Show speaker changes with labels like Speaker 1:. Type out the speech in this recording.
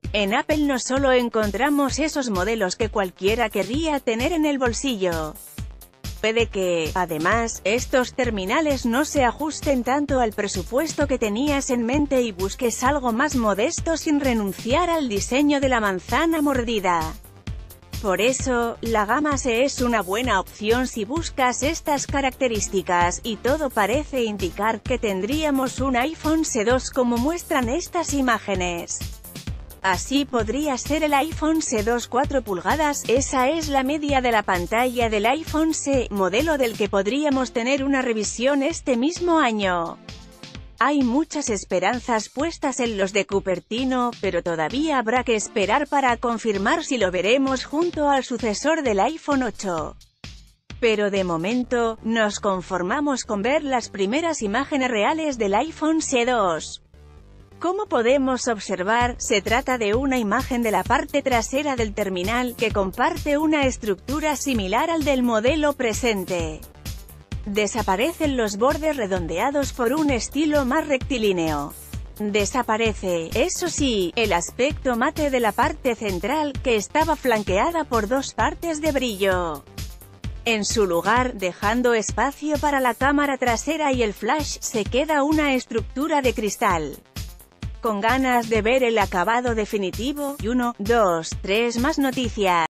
Speaker 1: En Apple no solo encontramos esos modelos que cualquiera querría tener en el bolsillo. Puede que, además, estos terminales no se ajusten tanto al presupuesto que tenías en mente y busques algo más modesto sin renunciar al diseño de la manzana mordida. Por eso, la gama SE es una buena opción si buscas estas características, y todo parece indicar que tendríamos un iPhone SE 2 como muestran estas imágenes. Así podría ser el iPhone SE 2 4 pulgadas, esa es la media de la pantalla del iPhone SE, modelo del que podríamos tener una revisión este mismo año. Hay muchas esperanzas puestas en los de Cupertino, pero todavía habrá que esperar para confirmar si lo veremos junto al sucesor del iPhone 8. Pero de momento, nos conformamos con ver las primeras imágenes reales del iPhone SE 2. Como podemos observar, se trata de una imagen de la parte trasera del terminal, que comparte una estructura similar al del modelo presente. Desaparecen los bordes redondeados por un estilo más rectilíneo. Desaparece, eso sí, el aspecto mate de la parte central, que estaba flanqueada por dos partes de brillo. En su lugar, dejando espacio para la cámara trasera y el flash, se queda una estructura de cristal. Con ganas de ver el acabado definitivo, y 1, 2, 3 más noticias.